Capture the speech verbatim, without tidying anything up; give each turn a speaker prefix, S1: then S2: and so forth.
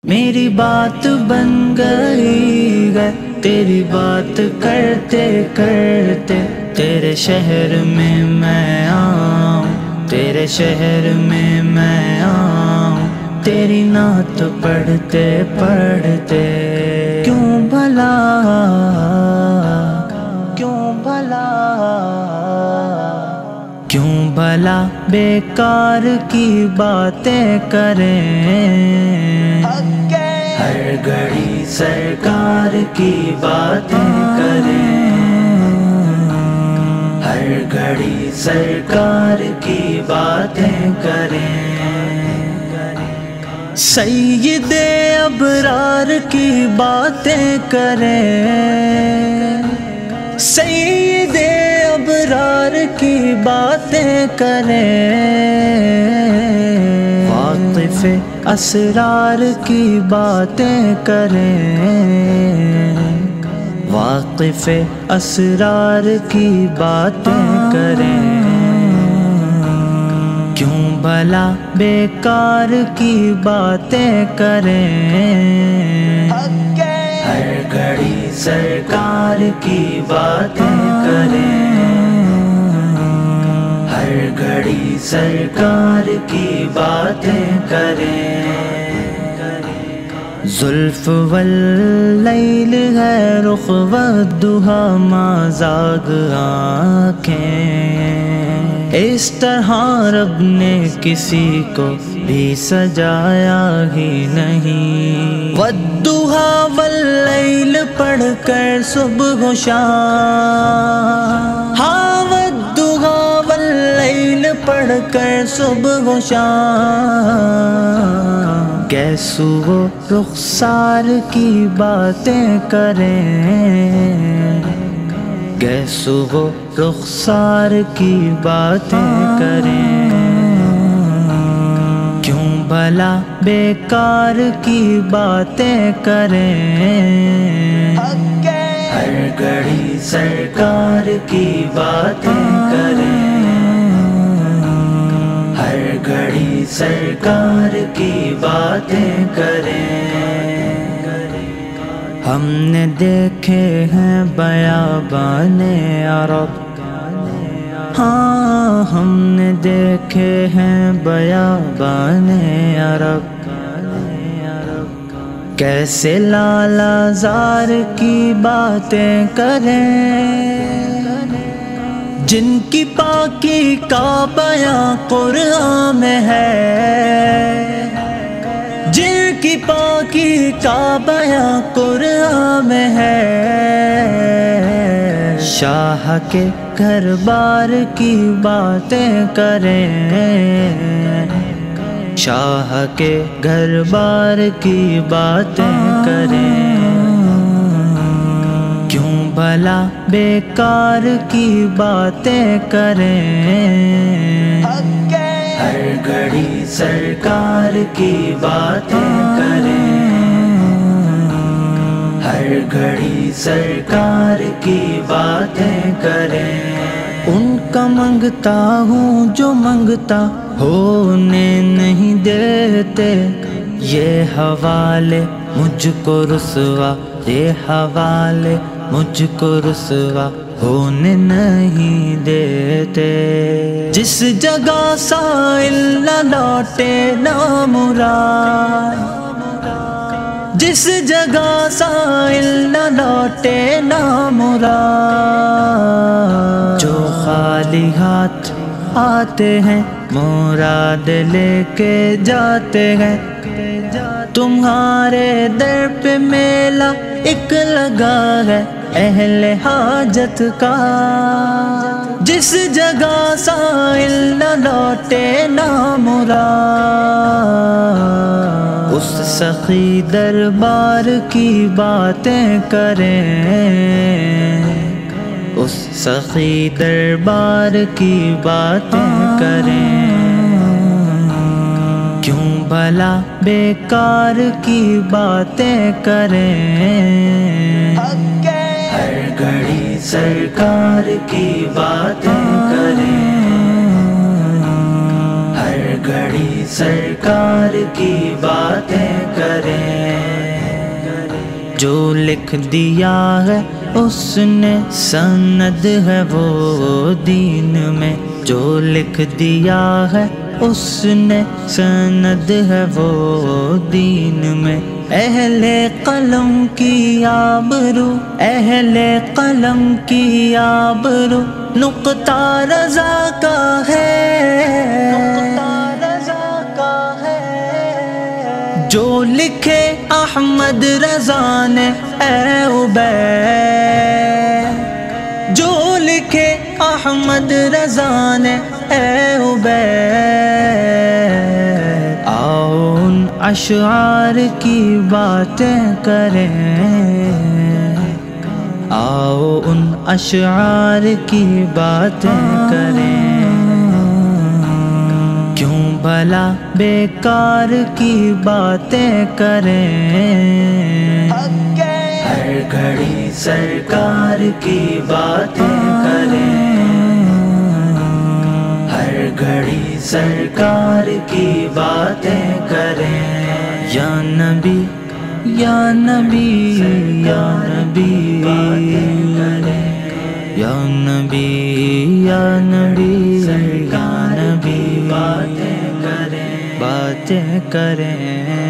S1: میری بات بن گئی ہے تیری بات کرتے کرتے، تیرے شہر میں میں آؤں، تیرے شہر میں میں آؤں، تیری نعت پڑھتے پڑھتے۔ کیوں بھلا کیوں بھلا کیوں بھلا بیکار کی باتیں کریں، ہر گھڑی سرکار کی باتیں کریں، ہر گھڑی سرکار کی باتیں کریں۔ سید ابرار کی باتیں کریں، سید ابرار کی باتیں کریں، واقف اسرار کی باتیں کریں، واقف اسرار کی باتیں کریں۔ کیوں بھلا بیکار کی باتیں کریں، ہر گھڑی سرکار کی باتیں کریں، ہر گھڑی سرکار کی باتیں کریں۔ زلف واللیل ہے رخ والضحیٰ ما زاغ آنکھیں، اس طرح رب نے کسی کو بھی سجایا ہی نہیں۔ والضحیٰ واللیل پڑھ کر صبح و شام، ہاں والضحیٰ واللیل پڑھ کر صبح و شام، کیسو وہ رخسار کی باتیں کریں، کیسو وہ رخسار کی باتیں کریں۔ کیوں بھلا بیکار کی باتیں کریں، ہر گھڑی سرکار کی باتیں کریں، ہر گھڑی سرکار کی باتیں کریں۔ ہم نے دیکھے ہیں بیابان عرب، ہاں ہم نے دیکھے ہیں بیابان عرب، کیسے لالا زار کی باتیں کریں، جن کی پاکی کا بیان قرآن میں ہے، جن کی پاکی کا بیان قرآن میں ہے۔ شاہ کے گھر بار کی باتیں کریں، شاہ کے گھر بار کی باتیں کریں۔ کیوں بھلا بیکار کی باتیں کریں، ہر گھڑی سرکار کی باتیں کریں، ہر گھڑی سرکار کی باتیں کریں۔ ان کا منگتا ہوں جو منگتا ہونے نہیں دیتے، یہ حوالے مجھ کو رسوا، یہ حوالے مجھ کو رسوا ہونے نہیں دیتے۔ جس جگہ سائل نہ لوٹے نہ مراد، جس جگہ سائل نہ لوٹے نہ مراد، جو خالی ہاتھ آتے ہیں مراد لے کے جاتے ہیں، تمہارے در پہ میلہ ایک لگا ہے اہل حاجت کا۔ جس جگہ سائل نہ لوٹے نہ مراد، اس سخی دربار کی باتیں کریں، اس سخی دربار کی باتیں کریں۔ کیوں بھلا بیکار کی باتیں کریں، ہر گھڑی سرکار کی باتیں کریں، ہر گھڑی سرکار کی باتیں کریں۔ جو لکھ دیا ہے اس نے سند ہے وہ دین میں، جو لکھ دیا ہے اس نے سند ہے وہ دین میں۔ اہل قلم کی آبرو، اہل قلم کی آبرو نقطہ رضا کا ہے، نقطہ رضا کا ہے۔ جو لکھے احمد رضا نے اے عبید، جو لکھے احمد رضا نے اے عبید، آؤ ان اشعار کی باتیں کریں، آؤ ان اشعار کی باتیں کریں، کیوں بھلا بیکار کی باتیں کریں، ہر گھڑی سرکار کی باتیں کریں، ہر گھڑی سرکار کی باتیں کریں۔ یا نبی یا نبی یا نبی یا نبی یا نبی یا نبی باتیں کریں، باتیں کریں۔